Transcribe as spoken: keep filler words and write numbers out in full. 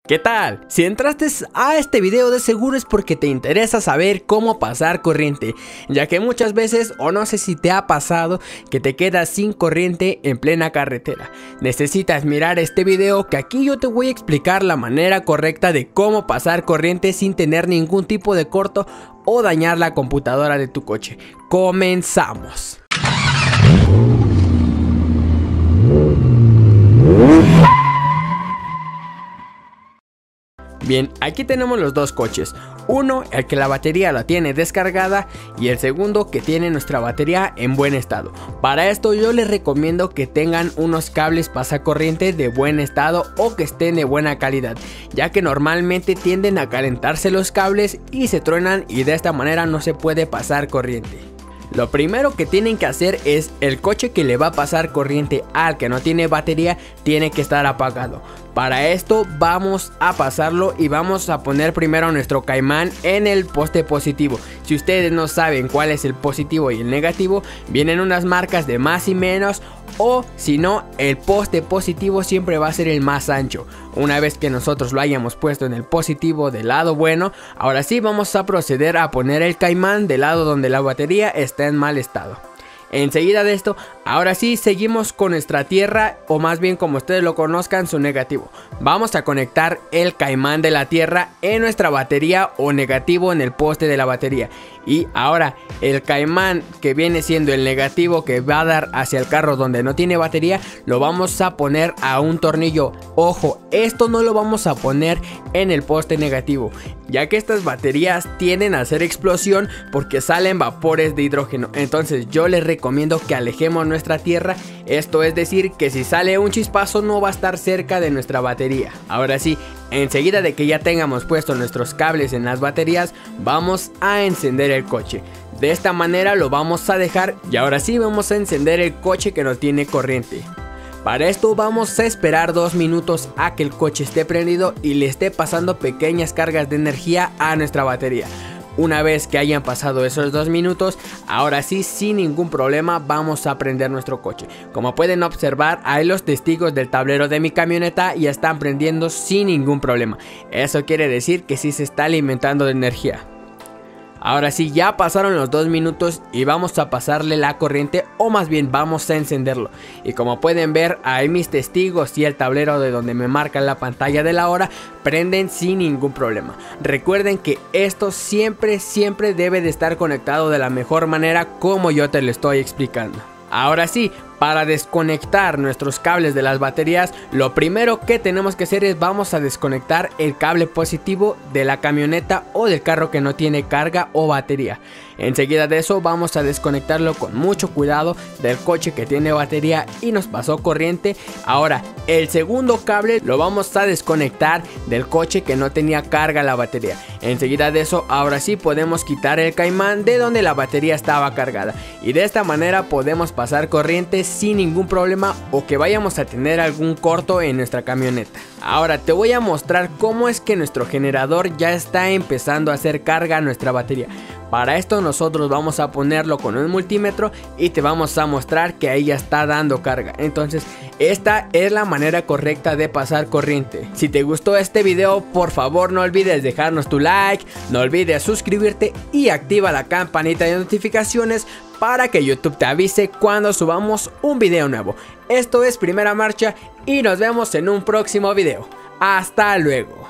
¿Qué tal? Si entraste a este video de seguro es porque te interesa saber cómo pasar corriente, ya que muchas veces, o no sé si te ha pasado, que te quedas sin corriente en plena carretera. Necesitas mirar este video, que aquí yo te voy a explicar la manera correcta de cómo pasar corriente sin tener ningún tipo de corto o dañar la computadora de tu coche. ¡Comenzamos! Bien, aquí tenemos los dos coches, uno el que la batería la tiene descargada y el segundo que tiene nuestra batería en buen estado. Para esto yo les recomiendo que tengan unos cables pasacorriente de buen estado o que estén de buena calidad, ya que normalmente tienden a calentarse los cables y se truenan y de esta manera no se puede pasar corriente. Lo primero que tienen que hacer es el coche que le va a pasar corriente al que no tiene batería tiene que estar apagado. Para esto vamos a pasarlo y vamos a poner primero nuestro caimán en el poste positivo. Si ustedes no saben cuál es el positivo y el negativo, vienen unas marcas de más y menos, o si no, el poste positivo siempre va a ser el más ancho. Una vez que nosotros lo hayamos puesto en el positivo del lado bueno, ahora sí vamos a proceder a poner el caimán del lado donde la batería está en mal estado. Enseguida de esto, ahora sí seguimos con nuestra tierra, o más bien como ustedes lo conozcan, su negativo. Vamos a conectar el caimán de la tierra en nuestra batería o negativo en el poste de la batería. Y ahora el caimán que viene siendo el negativo que va a dar hacia el carro donde no tiene batería, lo vamos a poner a un tornillo. Ojo, esto no lo vamos a poner en el poste negativo, ya que estas baterías tienden a hacer explosión porque salen vapores de hidrógeno. Entonces yo les recomiendo que alejemos nuestra tierra, esto es decir que si sale un chispazo no va a estar cerca de nuestra batería. Ahora sí, enseguida de que ya tengamos puesto nuestros cables en las baterías, vamos a encender el coche. De esta manera lo vamos a dejar y ahora sí vamos a encender el coche que no tiene corriente. Para esto vamos a esperar dos minutos a que el coche esté prendido y le esté pasando pequeñas cargas de energía a nuestra batería. Una vez que hayan pasado esos dos minutos, ahora sí, sin ningún problema, vamos a prender nuestro coche. Como pueden observar, ahí los testigos del tablero de mi camioneta ya están prendiendo sin ningún problema. Eso quiere decir que sí se está alimentando de energía. Ahora sí, ya pasaron los dos minutos y vamos a pasarle la corriente, o más bien vamos a encenderlo. Y como pueden ver, ahí mis testigos y el tablero de donde me marca la pantalla de la hora prenden sin ningún problema. Recuerden que esto siempre, siempre debe de estar conectado de la mejor manera como yo te lo estoy explicando. Ahora sí, para desconectar nuestros cables de las baterías, lo primero que tenemos que hacer es vamos a desconectar el cable positivo de la camioneta o del carro que no tiene carga o batería. Enseguida de eso vamos a desconectarlo con mucho cuidado del coche que tiene batería y nos pasó corriente. Ahora el segundo cable lo vamos a desconectar del coche que no tenía carga la batería. Enseguida de eso, ahora sí podemos quitar el caimán de donde la batería estaba cargada y de esta manera podemos pasar corriente sin ningún problema o que vayamos a tener algún corto en nuestra camioneta. Ahora te voy a mostrar cómo es que nuestro generador ya está empezando a hacer carga a nuestra batería. Para esto nosotros vamos a ponerlo con un multímetro y te vamos a mostrar que ahí ya está dando carga. Entonces esta es la manera correcta de pasar corriente. Si te gustó este video, por favor no olvides dejarnos tu like, no olvides suscribirte y activa la campanita de notificaciones para que YouTube te avise cuando subamos un video nuevo. Esto es Primera Marcha y nos vemos en un próximo video. Hasta luego.